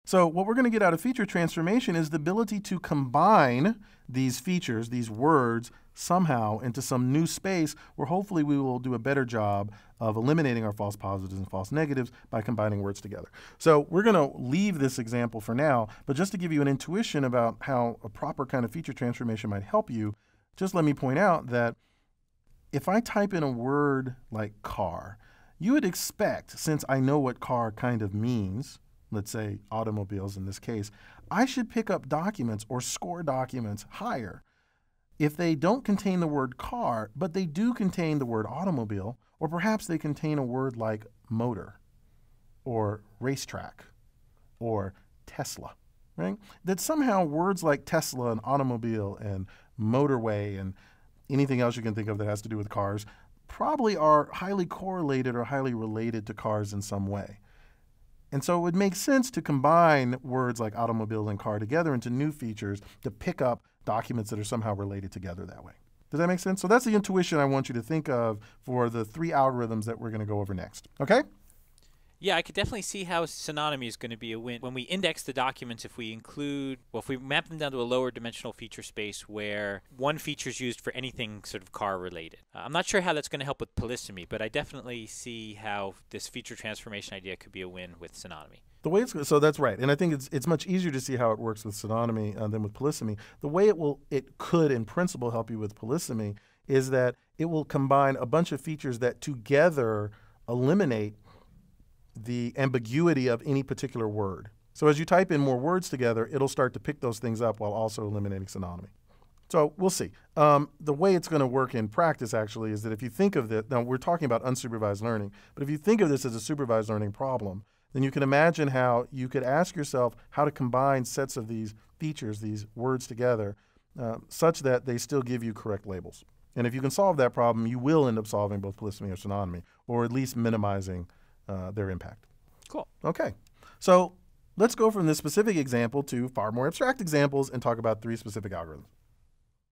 So what we're going to get out of feature transformation is the ability to combine these features, these words, somehow into some new space where hopefully we will do a better job of eliminating our false positives and false negatives by combining words together. So we're going to leave this example for now, but just to give you an intuition about how a proper kind of feature transformation might help you, just let me point out that if I type in a word like car, you would expect, since I know what car kind of means, let's say automobiles in this case, I should pick up documents or score documents higher if they don't contain the word car, but they do contain the word automobile, or perhaps they contain a word like motor or racetrack or Tesla, right? That somehow words like Tesla and automobile and motorway and anything else you can think of that has to do with cars probably are highly correlated or highly related to cars in some way. And so it would make sense to combine words like automobile and car together into new features to pick up documents that are somehow related together that way. Does that make sense? So that's the intuition I want you to think of for the 3 algorithms that we're going to go over next. Okay? Yeah, I could definitely see how synonymy is going to be a win. When we index the documents, if we map them down to a lower dimensional feature space where one feature is used for anything sort of car related. I'm not sure how that's going to help with polysemy, but I definitely see how this feature transformation idea could be a win with synonymy. So that's right, and I think it's much easier to see how it works with synonymy than with polysemy. The way it could in principle help you with polysemy is that it will combine a bunch of features that together eliminate the ambiguity of any particular word. So as you type in more words together, it'll start to pick those things up while also eliminating synonymy. So we'll see. The way it's going to work in practice actually is that if you think of this, now we're talking about unsupervised learning, but if you think of this as a supervised learning problem, then you can imagine how you could ask yourself how to combine sets of these features, these words together, such that they still give you correct labels. And if you can solve that problem, you will end up solving both polysemy or synonymy, or at least minimizing their impact. Cool. Okay. So let's go from this specific example to far more abstract examples and talk about 3 specific algorithms.